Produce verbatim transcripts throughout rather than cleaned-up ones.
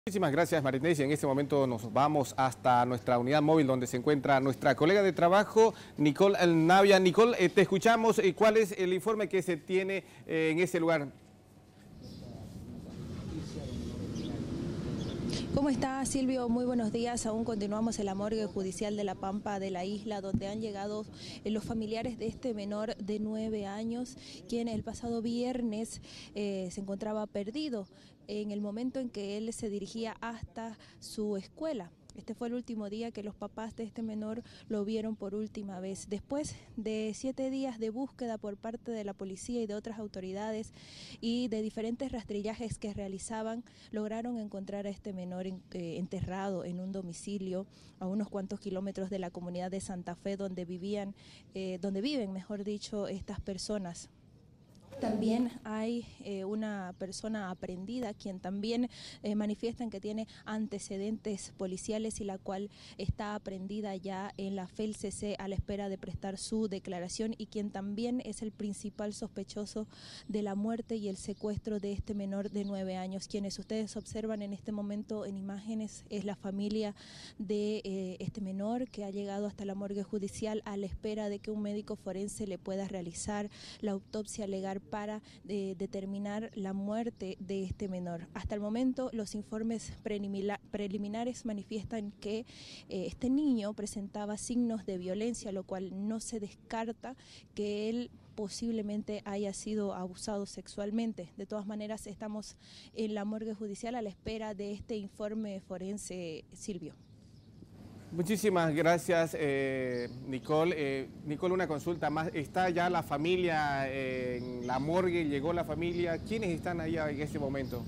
Muchísimas gracias, Marinés. Y en este momento nos vamos hasta nuestra unidad móvil donde se encuentra nuestra colega de trabajo, Nicole Navia. Nicole, eh, te escuchamos. Eh, ¿Cuál es el informe que se tiene eh, en ese lugar? ¿Cómo está, Silvio? Muy buenos días. Aún continuamos en la morgue judicial de La Pampa de la isla, donde han llegado los familiares de este menor de nueve años, quien el pasado viernes eh, se encontraba perdido en el momento en que él se dirigía hasta su escuela. Este fue el último día que los papás de este menor lo vieron por última vez. Después de siete días de búsqueda por parte de la policía y de otras autoridades y de diferentes rastrillajes que realizaban, lograron encontrar a este menor en, eh, enterrado en un domicilio a unos cuantos kilómetros de la comunidad de Santa Fe, donde vivían, eh, donde viven, mejor dicho, estas personas. También hay eh, una persona aprehendida quien también eh, manifiestan que tiene antecedentes policiales y la cual está aprehendida ya en la F E L C C a la espera de prestar su declaración, y quien también es el principal sospechoso de la muerte y el secuestro de este menor de nueve años. Quienes ustedes observan en este momento en imágenes es la familia de eh, este menor, que ha llegado hasta la morgue judicial a la espera de que un médico forense le pueda realizar la autopsia legal para eh, determinar la muerte de este menor. Hasta el momento los informes preliminares manifiestan que eh, este niño presentaba signos de violencia, lo cual no se descarta que él posiblemente haya sido abusado sexualmente. De todas maneras, estamos en la morgue judicial a la espera de este informe forense, Silvio. Muchísimas gracias, eh, Nicole. Eh, Nicole, una consulta más. ¿Está ya la familia eh, en la morgue? ¿Llegó la familia? ¿Quiénes están allá en este momento?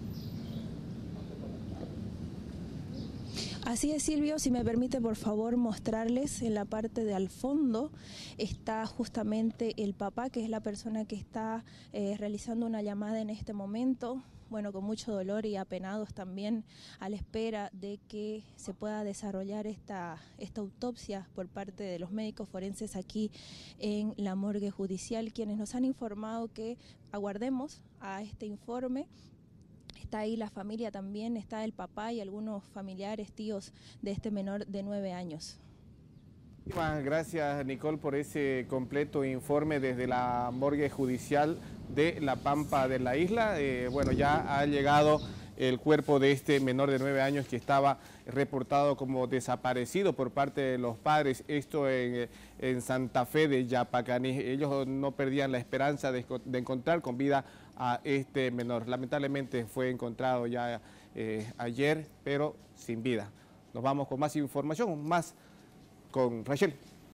Así es, Silvio, si me permite por favor mostrarles, en la parte de al fondo está justamente el papá, que es la persona que está eh, realizando una llamada en este momento. Bueno, con mucho dolor y apenados también, a la espera de que se pueda desarrollar esta, esta autopsia por parte de los médicos forenses aquí en la morgue judicial, quienes nos han informado que aguardemos a este informe. Está ahí la familia también, está el papá y algunos familiares, tíos de este menor de nueve años. Muchísimas gracias, Nicole, por ese completo informe desde la morgue judicial de La Pampa de la isla. Eh, bueno, ya ha llegado el cuerpo de este menor de nueve años que estaba reportado como desaparecido por parte de los padres, esto en, en Santa Fe de Yapacaní. Ellos no perdían la esperanza de, de encontrar con vida a este menor. Lamentablemente fue encontrado ya eh, ayer, pero sin vida. Nos vamos con más información, más con Rachel.